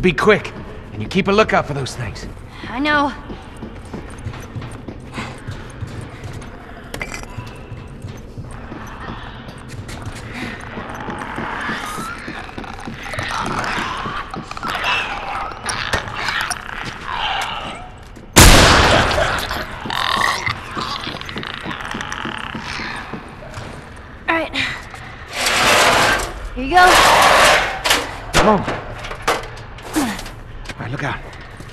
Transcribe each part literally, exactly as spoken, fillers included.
be quick, and you keep a lookout for those things. I know. Here you go. Come on. All right, look out.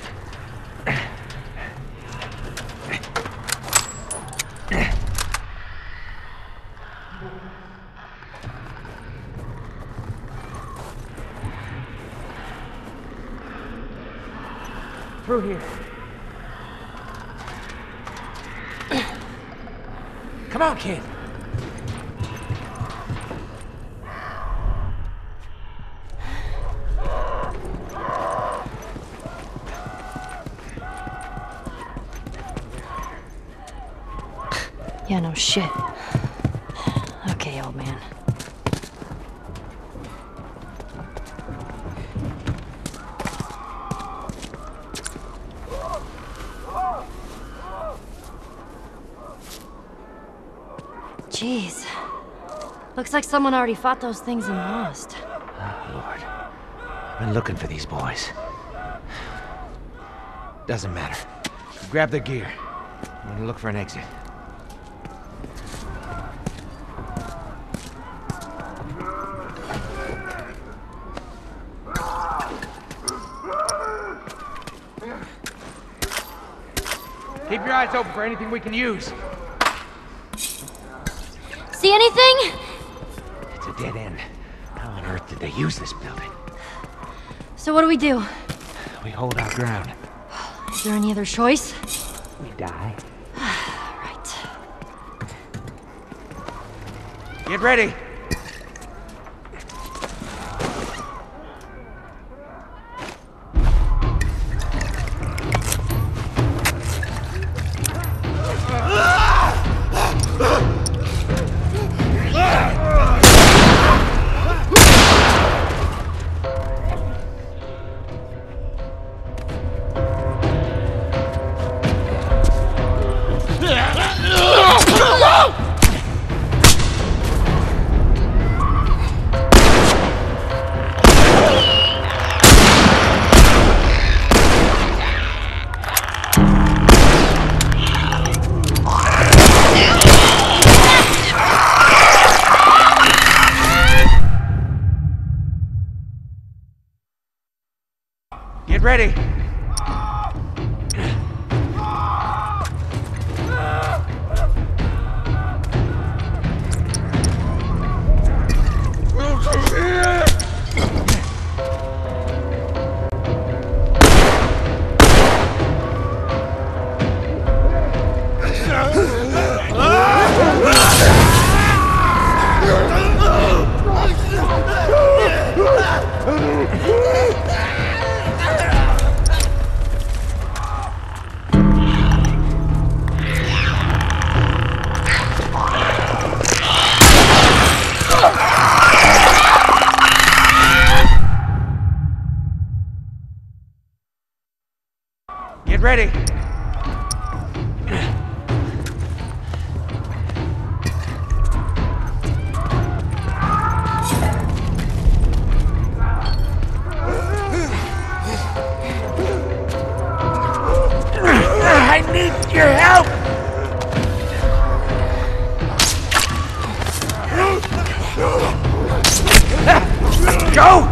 Through here. Come on, kid. Yeah, no shit. Okay, old man. Jeez. Looks like someone already fought those things and lost. Oh, Lord. I've been looking for these boys. Doesn't matter. Grab their gear. I'm gonna look for an exit. Keep your eyes open for anything we can use. See anything? It's a dead end. How on earth did they use this building? So what do we do? We hold our ground. Is there any other choice? We die. Right. Get ready. Get ready. Get ready. I need your help. Go!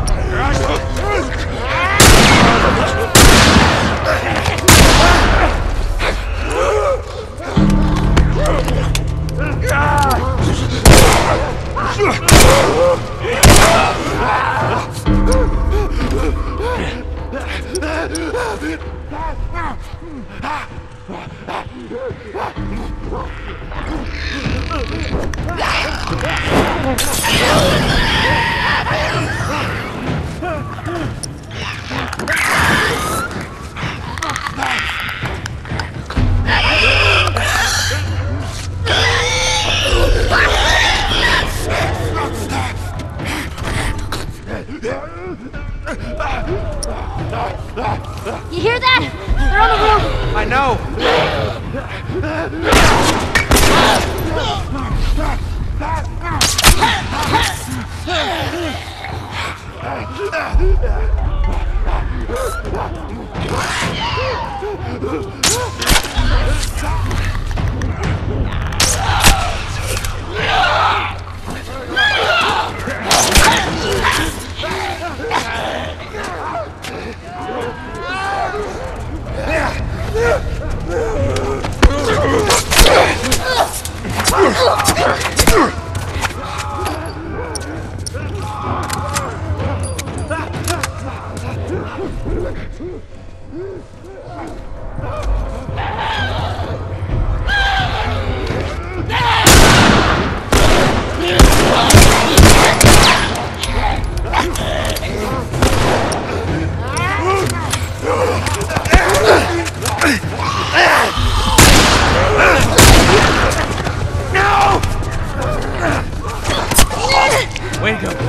Way to go.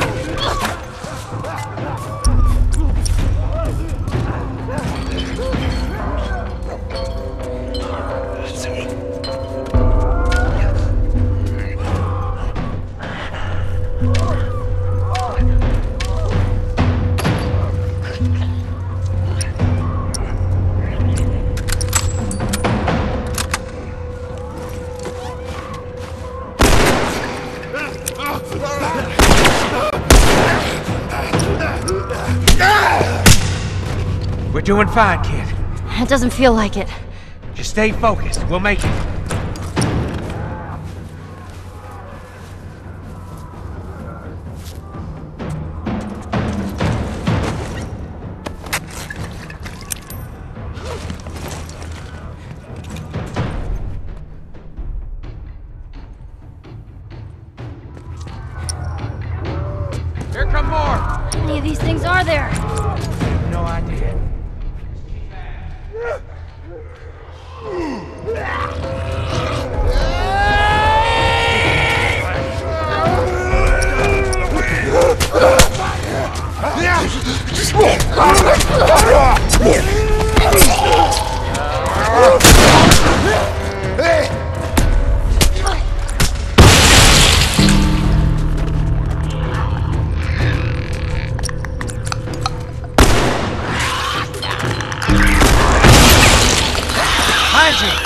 We're doing fine, kid. It doesn't feel like it. Just stay focused. We'll make it. Here come more! How many of these things are there? No idea. Behind you!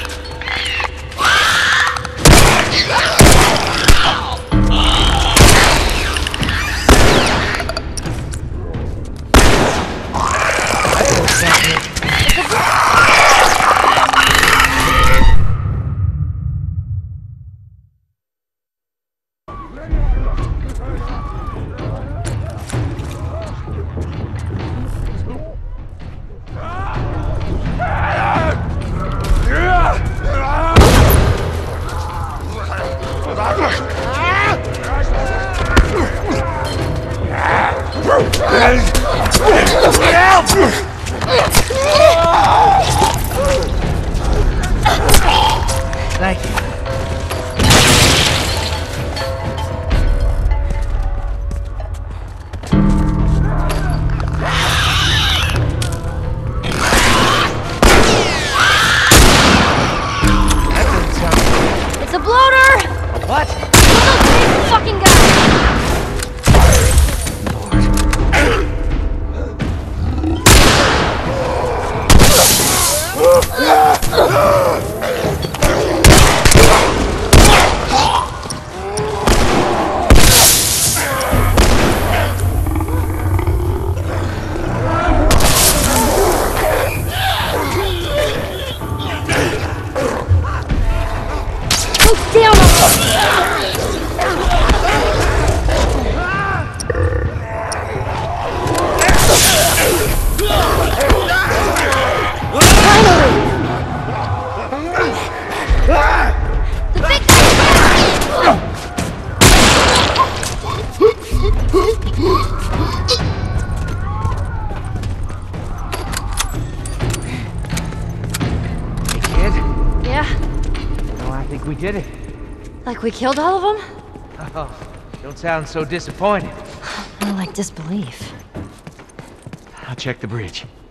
Thank you. It's a bloater! What? Those fucking guys! Look down on We did it. Like we killed all of them? Oh, don't sound so disappointed. More like disbelief. I'll check the bridge.